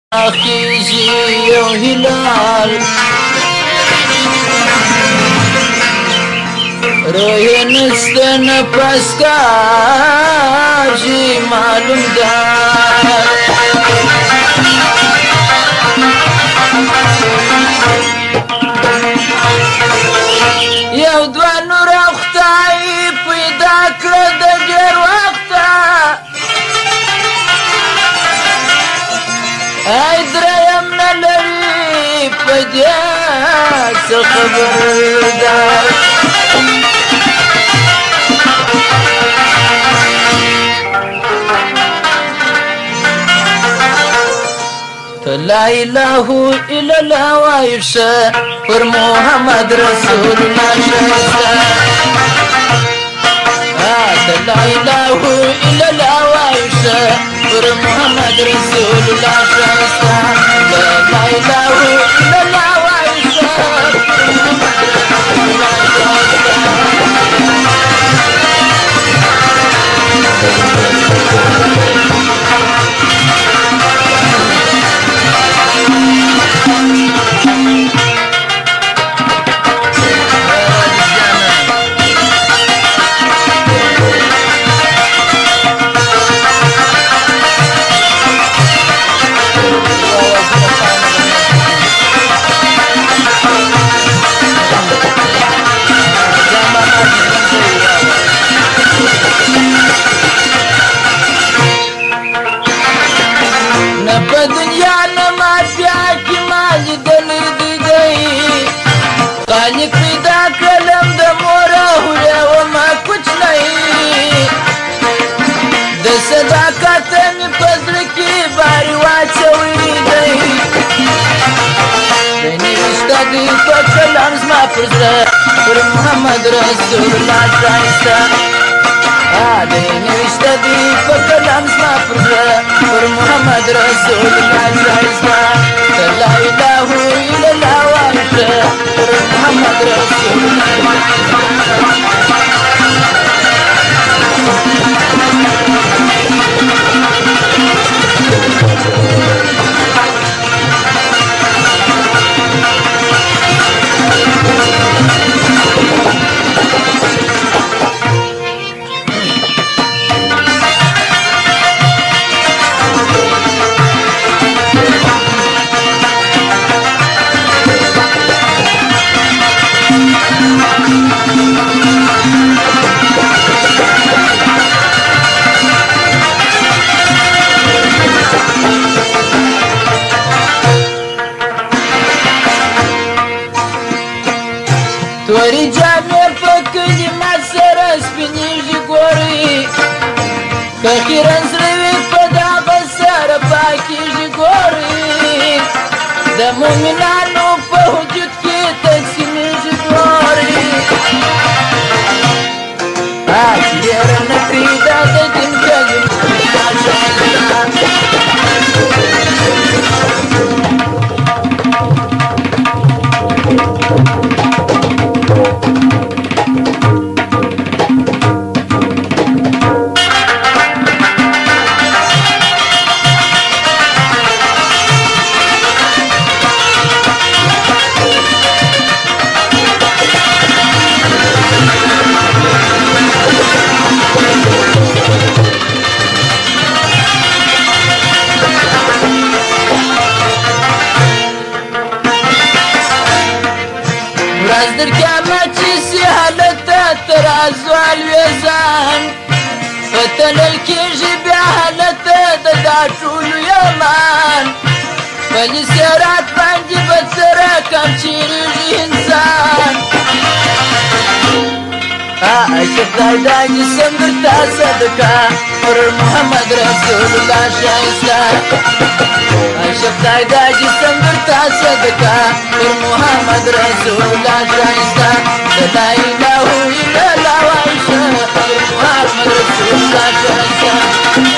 خيجي وهلال روحي نستن بسكاجي معلوم دار يو دوان نور اختاي پیدا کړه د ډېر وخته ای دریم نه لري په دې څه خبردار لا اله الا الله وایشه پر محمد رسول الله شایسته لا اله الا الله وایشه پر محمد رسول الله شایسته لا اله الا الله وایشه پر محمد رسول الله شایسته خالق پیدا کلم د مورا هویا و ما کچھ نہیں د صداقت می پزر کی باری واچوی دی دنی استادی په کلام زما پرزر پر محمد رسول الله شایسته دنی استادی په کلام زما پرزر پر محمد رسول الله شایسته لا اله الا الله وایشه پر محمد رسول الله توری جامع په کلمات سره سپینېږي ګورې که خیرن زړه وي په دغه سره پاکېږي ګورې د مؤمنانو په وجود کې تقسیمېږي ګورې هېره نه کړي دا د دین کلمه در قیامت چې سي حالت ته ترازو الوزان فتلل کېږي بیا حالت د دا ټولو یمان پلي سیرات باندې به څه رقم چېرېږي انسان خدای دا جسم درته صدقه پر محمد رسول الله شایسته خدای دا جسم درته صدقه پر محمد رسول الله شایسته لا اله الا الله وایشه پر محمد رسول الله شایسته